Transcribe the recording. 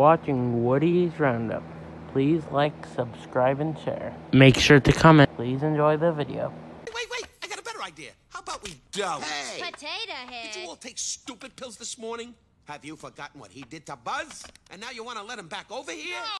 watching Woody's Roundup. Please like, subscribe, and share. Make sure to comment. Please enjoy the video. Wait, I got a better idea. How about we don't? Hey! Potato Head! Did you all take stupid pills this morning? Have you forgotten what he did to Buzz? And now you want to let him back over here?